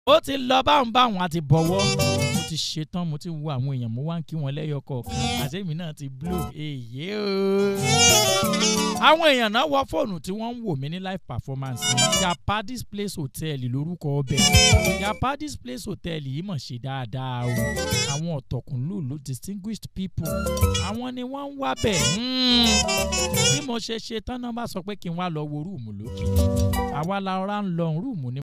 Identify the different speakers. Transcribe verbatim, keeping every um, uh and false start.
Speaker 1: ó ti lọ báwọn báwọn àti bọ̀wọ́ mo ti ṣetán mo ti wo àwọn èèyàn mo wá ń kí wọn lẹ́yọ kọ̀ọ̀kan àṣẹ́mi náà ti blow èyí o. àwọn èèyàn náà wọ fóònù tí wọ́n ń wò mí ní live performance Yapaddy'S Place Hotel lórúkọ ọbẹ̀ Yapaddy'S Place Hotel yìí mọ̀ ṣe dáadáa o. àwọn ọ̀tọ̀kùnlú ló distinguished people àwọn ni wọ́n ń wá bẹ̀. bí mo ṣe ṣe tán náà bá sọ pé kí n wá lọ wo rúùmù lókè àwa la ọ̀rá ń lọ rúùmù ní